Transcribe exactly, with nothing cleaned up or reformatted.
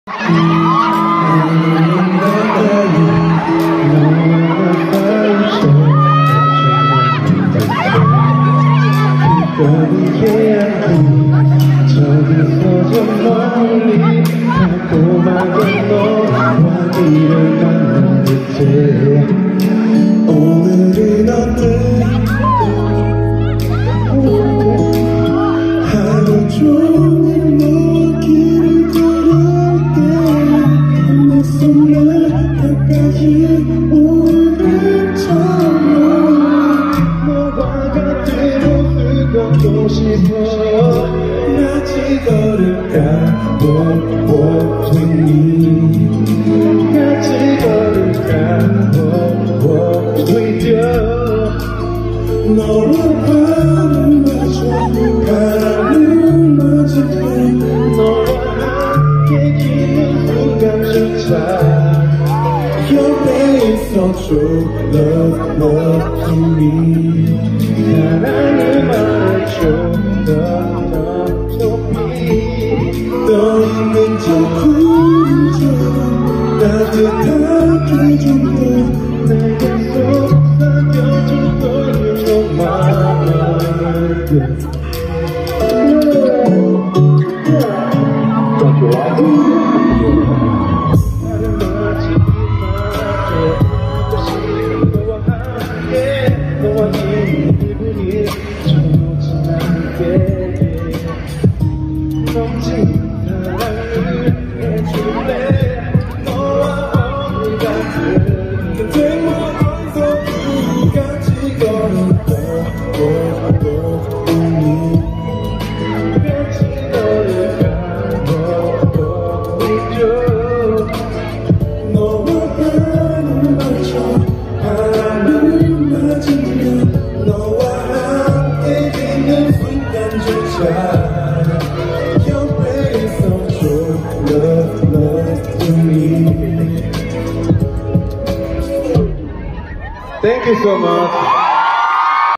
저기서 저 멀리 달콤하게 너와 길을 걷는 듯해. 오늘은 어때? 하루 종일 너와 길을 걸을 때 내 손을 가까이 오늘처럼 너와 곁으로 들어가고 싶어. 같이 걸을까 보보니 같이 걸을까 보보 with you. 너와 바람을 맞춰 바람을 맞으면 너와 함께 기는 순간조차 옆에 있어줘. Love love to me. 사랑을 말해줘. 떠 있는 저 구름처럼 따뜻하게 좀 더 내게 속삭여줘. 떨리는 너만을. 나를 마치 빛나게 다시 너와 함께 너와 이 기분이 좋지 않게 넘치는 사랑을 해줄래. 너와 어디 같은 그때 멀어서 우리 같이 걸을까 보보니 같이 걸을까 보보니죠. 너와 바람을 맞춰 바람을 맞으면 너와 함께 있는 순간조차 Love, love to me. Thank you so much.